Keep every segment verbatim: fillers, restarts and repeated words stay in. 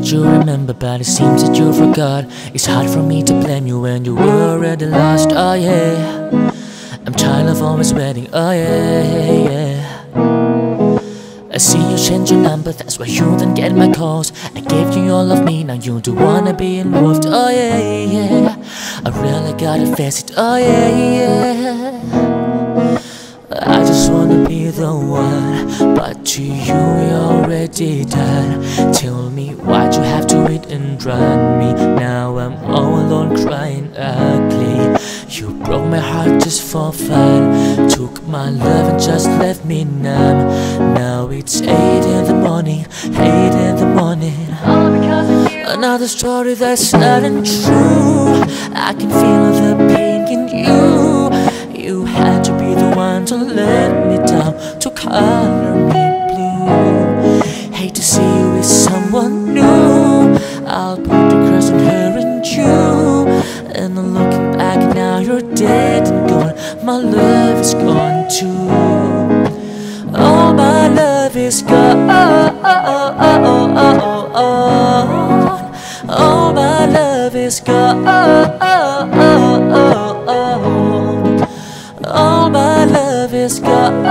that you remember, but it seems that you forgot. It's hard for me to blame you when you were already lost. Oh yeah, I'm tired of always waiting. Oh yeah, yeah. I see you change your number, that's why you don't get my calls. I gave you all of me, now you don't wanna be involved. Oh yeah, yeah, I really gotta face it. Oh yeah, yeah. I just wanna be the one, but to you you're already done. Tell me why'd you have to hit and run me? Now I'm all alone crying ugly. You broke my heart just for fun, took my love and just left me numb. Now it's eight in the morning, eight in the morning. All because of you. Another story that's not true. I can feel the pain in you. You had to be the one to let me down, to color me blue. Hate to see you with someone new. I'll put the curse on her and you. And I'm looking back now, you're dead and gone. My love is gone too. Oh, my love is gone. Oh, my love is gone. All my love is gone.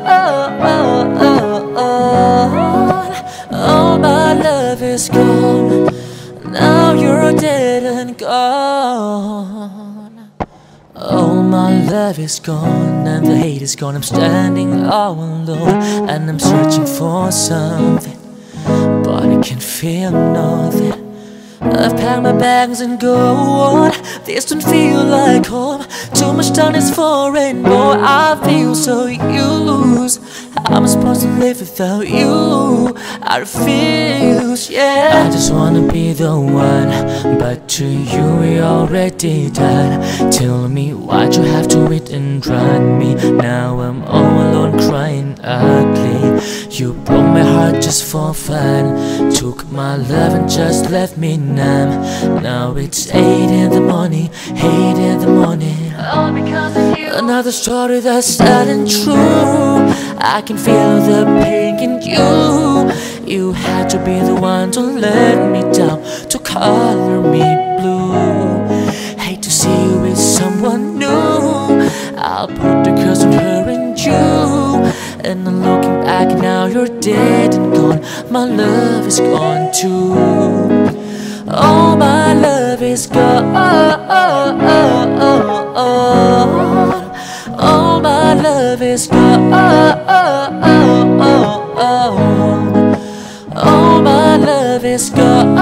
All my love is gone. Now you're dead and gone. All my love is gone and the hate is gone. I'm standing all alone and I'm searching for something, but I can feel nothing. I've packed my bags and go on. This don't feel like home. Too much time is for rainbow. I feel so used. How am I supposed to live without you? I refuse, yeah. I just wanna be the one, but to you we already done. Tell me why'd you have to hit and run me? Now I'm all alone crying ugly. You broke my heart just for fun, took my love and just left me numb. Now it's eight in the morning, eight in the morning. All because of you. Another story that's sad and true. I can feel the pain in you. You had to be the one to let me down, to color me blue. Hate to see you with someone new. I'll put the curse on her and you. And I'm looking back now, you're dead and gone. My love is gone too. Oh, my love is gone. Oh, my love is gone. Oh, my love is gone.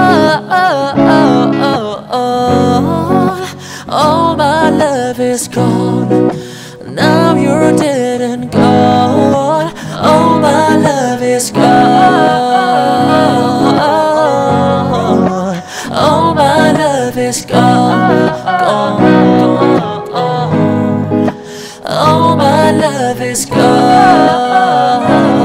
Oh, my love is gone. Now you're dead and gone. Oh, my love is gone. Oh, my love is gone, gone, gone, gone. Oh, my love is gone.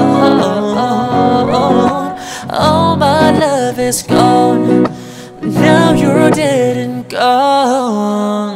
Oh, my love is gone. Now you're dead and gone.